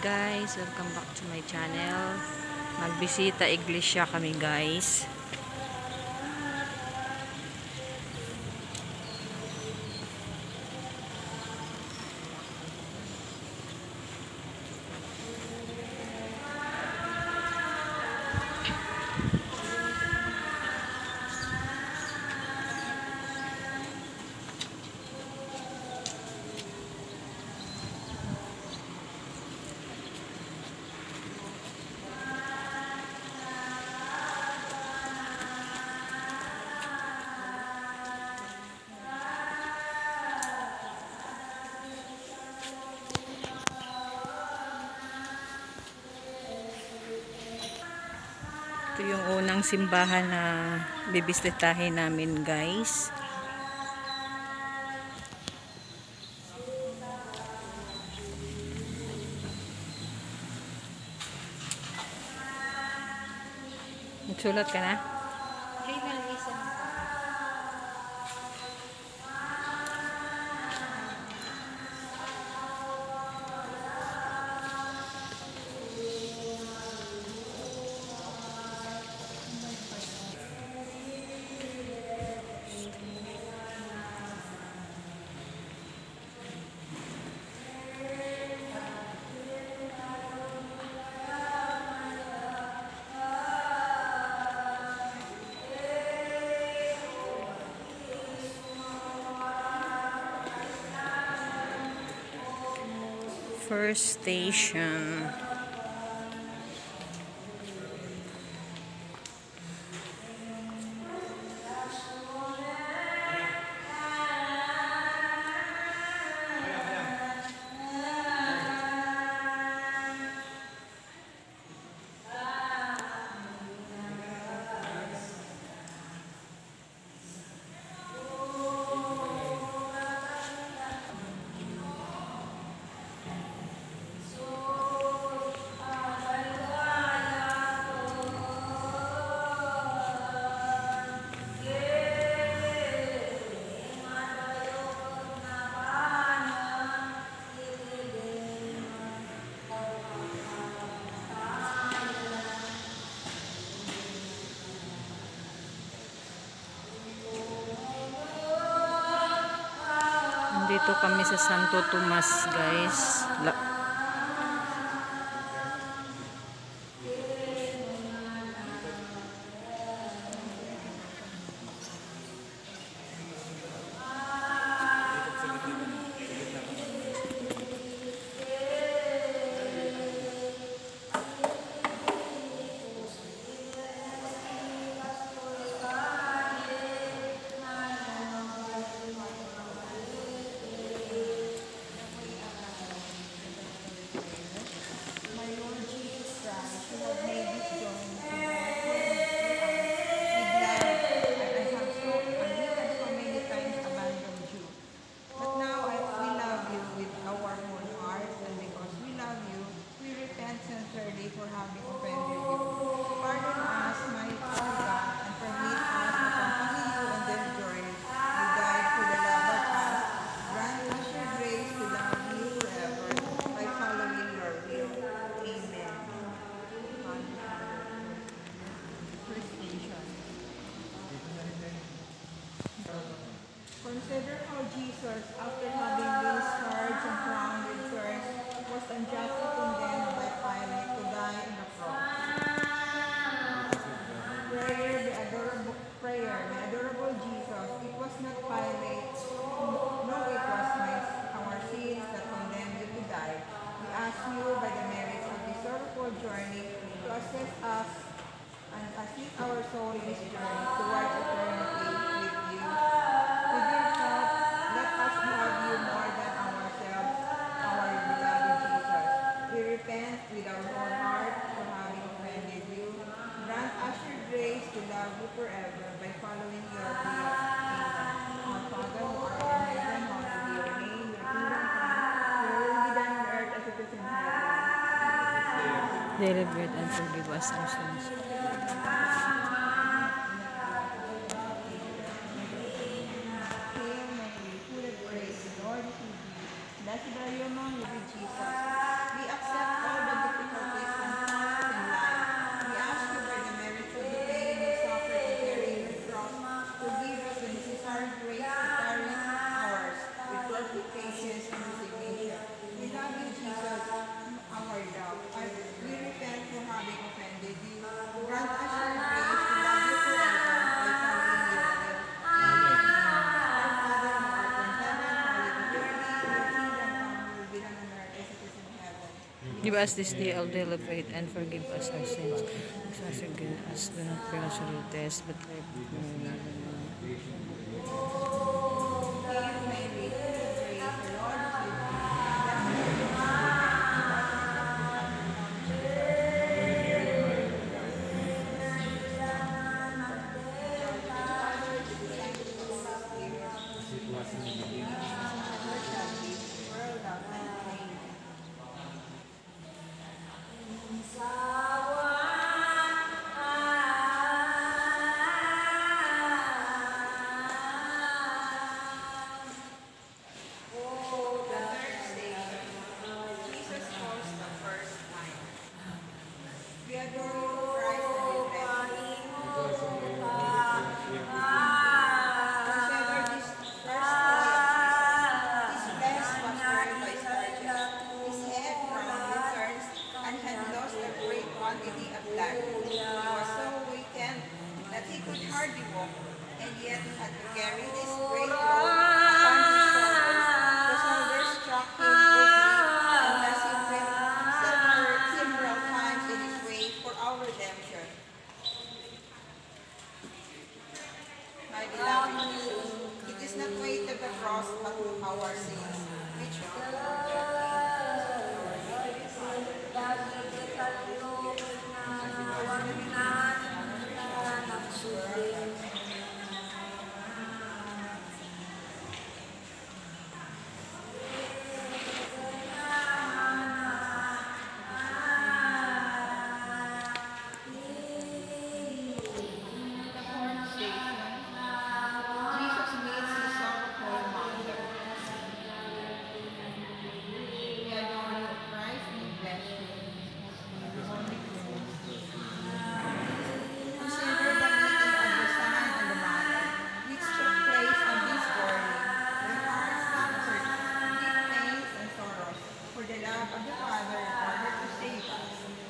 guys, welcome back to my channel. Magbisita iglesia kami guys. Ito yung unang simbahan na bibisitahin namin guys. Nagsulat ka na? First station. Dito kami sa Santo Tomas guys. For having offended you. Pardon us, my God, and permit us to accompany you on this journey. You died for the love of us. Grant us your grace to love you forever by following your will. Amen. First station. Consider how Jesus, after having been scourged and crowned with thorns, was unjustly condemned by Pilate to die on the cross. Prayer, the adorable Jesus, it was not Pilate, no, it was our sins that condemned you to die. We ask you, by the merits of this sorrowful journey, to assist us and assist our soul in this journey towards eternity with you. With your help, let us love you more than ourselves, our beloved Jesus. We repent with our whole heart for having offended you. Grant us your grace to love you forever by following your will. Amen. Our Father who art in heaven, hallowed be your name. Your kingdom come. Your will be done on earth as it is in heaven. Daily bread and forgive us our sins. Blessed are you among you, Jesus. We accept all patience, and resignation. We love you, Jesus, our love. We repent for having offended you. Grant us your grace to love you forever by following your will. Amen. Our Father who art in heaven, hallowed be your name. Your kingdom come, your will be done on earth as it is in heaven. Give us this day our daily bread and forgive us our sins. As again us, do not bring us into test, but like Hail Mary, full of grace, the Lord is with thee. Jesus calls the first wine. We adore you, Christ, and we bless you. Consider this first day of Jesus. His flesh was burned by scourges, his head brown with thorns, and had lost a great quantity of blood. He was so weakened that he could hardly walk, and yet he had to carry this great load upon his shoulders. The soldiers struck him with whips and thus he wept several times in his way for our redemption. My beloved Jesus, it is not weight of the cross but our sins, which we Jesus meets his sorrowful mother. We adore you, Christ, we bless you. Consider the meeting of the Son and the Mother, which took place on this journey. Their hearts suffered deep pains and sorrows for the love of the Father in order to save us.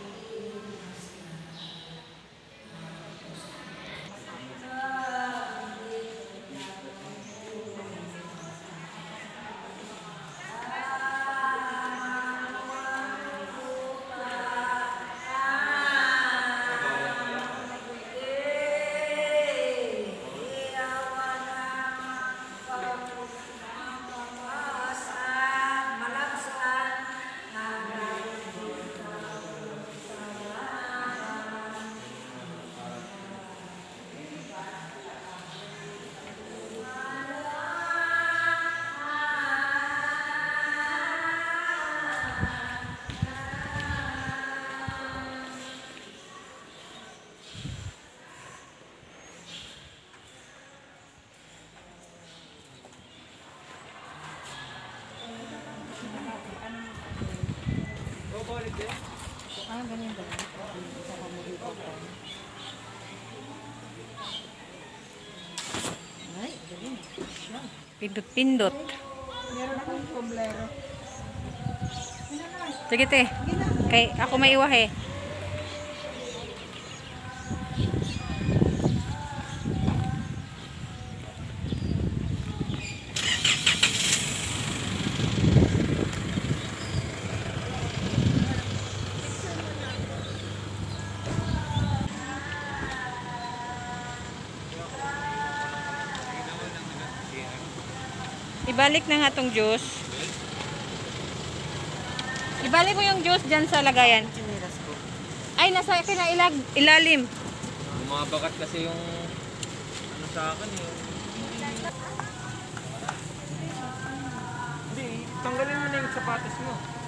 ganyan ba? Saka mo dito pa. Ay, galing. Pindot-pindot. Meron akong kumblero. Sige te. Kay ako may iwahe. Ibalik na nga tong juice. Ibalik mo yung juice dyan sa lagayan. Ay, nasa ilalim. Yung mga bakat kasi yung ano sa akin eh. Hindi, tanggalin mo na yung sapatos mo.